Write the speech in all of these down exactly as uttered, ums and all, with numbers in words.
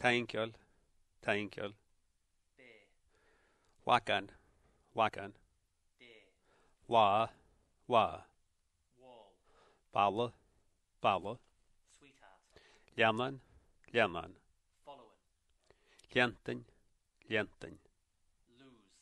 Tainkiol, tainkiol. Bear. Wakan, wakan. Deer. Wa, wa. Wall. Balla, balla. Sweetheart. Lianan, lianan. Following. Liantin, liantin. Lose.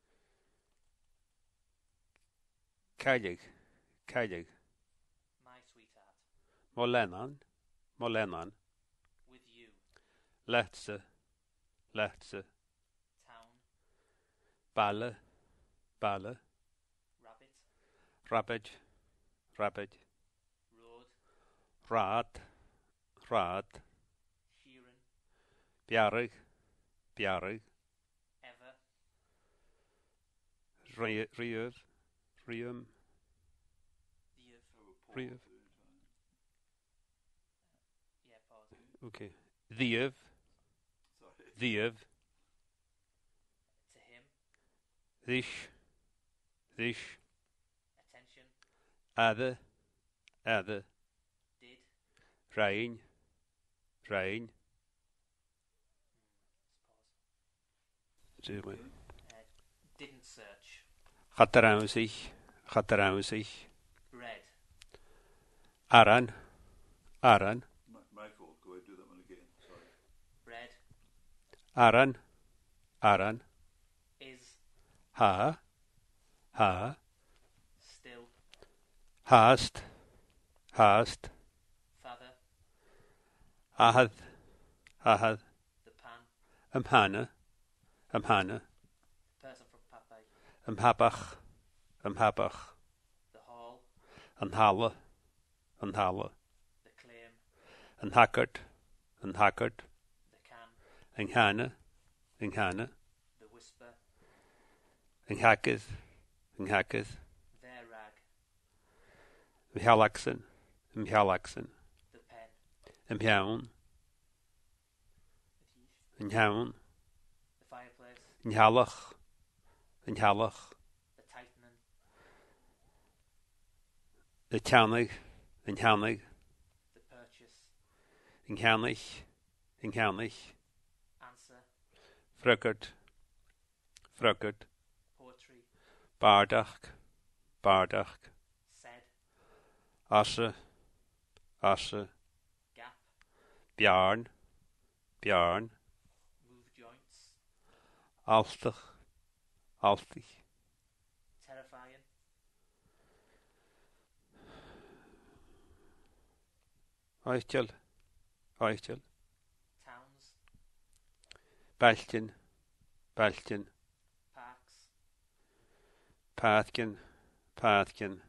Gaelic, Gaelic. My sweetheart. Molenan, molenan. With you. Letse, letse. Town. Balla, balla. Rabbit. Rabbit, rabbit. Road. Rad, rad. Sheeran. Biarig, biarig. Ever. Riev, riem, The of. riev. Yeah, pause. Okay. Thiev, thiev. To him. Thish, thish. Attention. Adde, adde. Did. Rain, rain. Let's Zeg maar. pause. Uh, didn't search. Gaat eruit zich, gaat eruit zich. Bread. Aran, aran. My, my fault. Go ahead, do that one again. Sorry. Bread. Aran, aran. Is. Ha, ha. Still. Haast, haast. Father. Ahad, ahad. The pan. Amhana, amhana. Person from Papai. Amhabach, amhabach. The hall. Anhala, anhala. The claim. Anhakkert, anhakkert. The can. Anghana, anghana. The whisper. Anghakith, anghakith. Their rag. Mhalaxen, mhalaxen. The pen. Mhjaun, The teeth. mhjaun. The fireplace. Nhalach, nhalach. The tightening. The tanig, nhanig. The purchase. Nhanich, nhanich. Answer. Fruckert, fruckert. Poetry. Bardach, bardach. Said. Asse, asse. Gap. Bjarn, bjarn. Move joints. Altach, altich. Terrifying. Oichel, oichel. Towns. Baltin, baltin. Parks. Pathkin, pathkin.